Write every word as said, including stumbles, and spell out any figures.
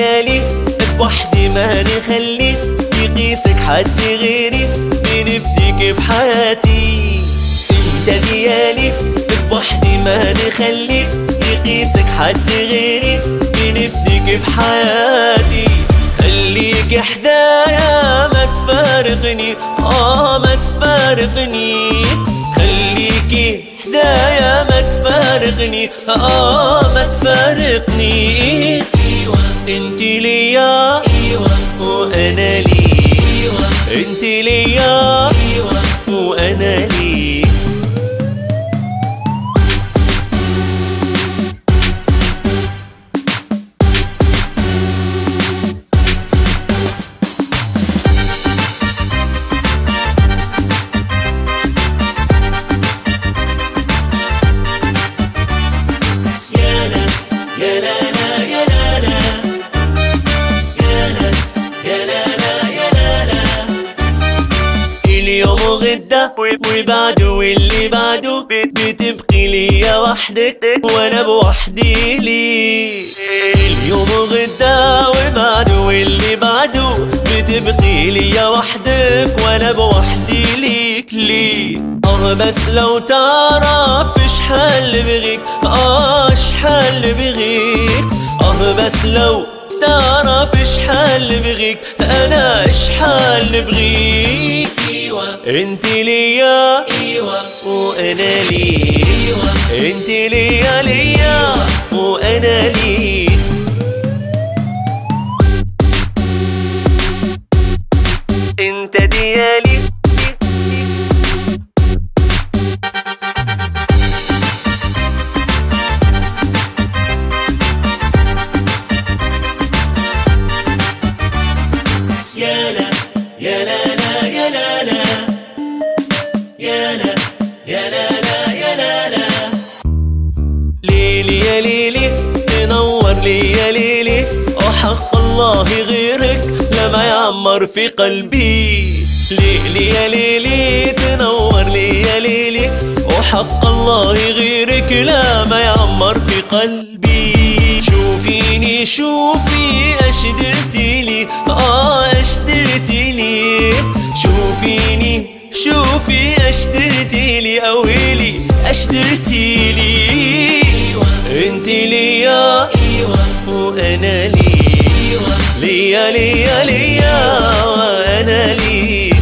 ديالي بوحدي ما نخلي يقيسك حد غيري بنفديك بحياتي. انت ديالي بوحدي ما نخلي يقيسك حد غيري بنفديك بحياتي. خليك حدايا ما تفارقني اه ما تفارقني. خليكي حدايا ما تفارقني اه ما تفارقني. انت ليا وانا ليك. انت ليا وانا ليك. اليوم وغدا وبعده واللي بعده بتبقي ليا وحدك وانا بوحدي ليك. اليوم وغدا وبعده واللي بعده بتبقي ليا وحدك وانا بوحدي ليك ليك. اه بس لو تعرف شحال بغيك اه شحال بغيك. اه بس لو تعرف شحال بغيك انا شحال بغيك. انت ليا وانا ليك. انت ليا ليا وانا ليك. انت ديالي يا لا يا لا لا يا لا لا يا لا يا لا لا يا لا لا. ليلي يا ليلي تنور لي يا ليلي وحق الله غيرك لما يعمر في قلبي. ليلي يا ليلي تنور لي يا ليلي وحق الله غيرك لما يعمر في قلبي. شوفيني شوفي اش درتيلي اه اش درتيلي. شوفيني شوفي اش درتيلي اويلي اش درتيلي. انت ليا وانا ليك. ليا ليا ليا وانا ليك.